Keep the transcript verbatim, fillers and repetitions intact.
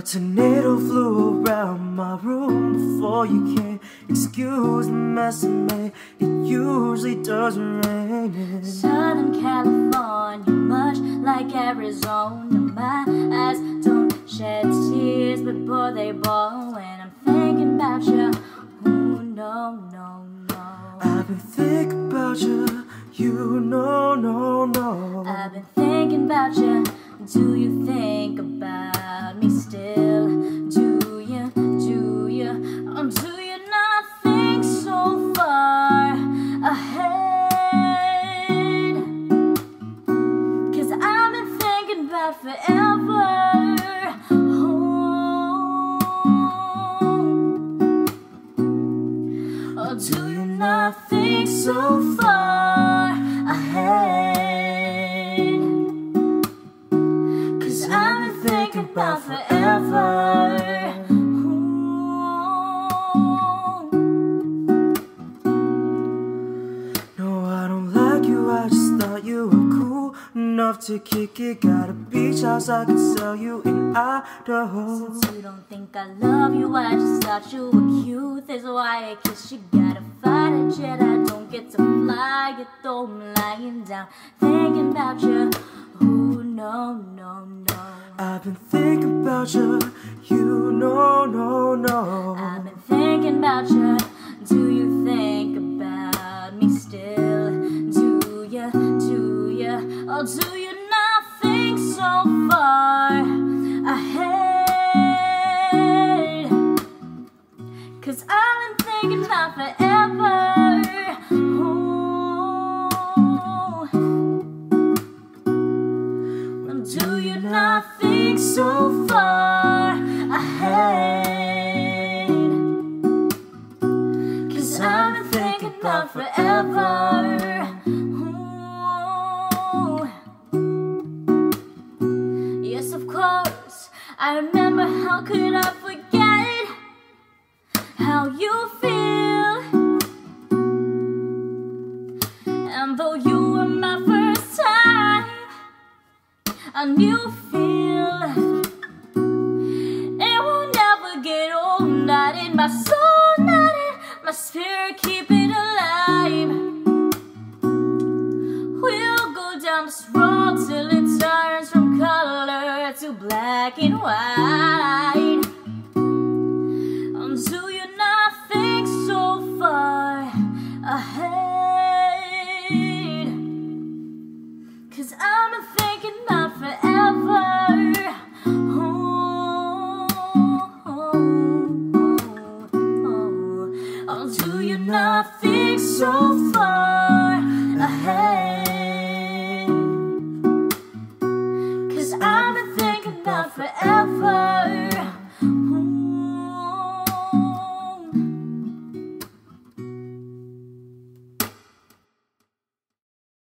tornado flew around my room before you came. Excuse the mess I made, it usually doesn't rain in Southern California, much like Arizona. My eyes don't shed tears, but boy, they ball when I'm thinking about you. Ooh, no, no, no. I've been thinking about you, you know, no, no. I've been thinking about you. Do you think about me still? Do you, do you, or do you not think so far ahead? Cause I've been thinking about forever. Oh. Or do you not think so far ahead? I've been thinking about forever. Ooh. No, I don't like you, I just thought you were cool enough to kick it. Got a beach house I could sell you in Idaho. Since you don't think I love you, I just thought you were cute. That's why I kiss you, gotta fight a jet. I don't get to fly, you throw me lying down, thinking about you. Ooh, no, no, no. I've been thinking about you, you know, no, no. I've been thinking about you. Do you think about me still? Do you, do you, or do you not think so far ahead? Cause I've been thinking about forever. Ooh. Do you not think so far ahead? Cause I've been thinking about forever. Ooh. Yes, of course, I remember. How could I forget how you feel? And though you were my first time, a new feel, it will never get old. Not in my soul, not in my spirit, keep it alive. We'll go down this road till it turns from color to black and white. Um, do you not think so far ahead? Cause I've been thinking about forever. Oh, oh, oh, oh. Oh, do you not think so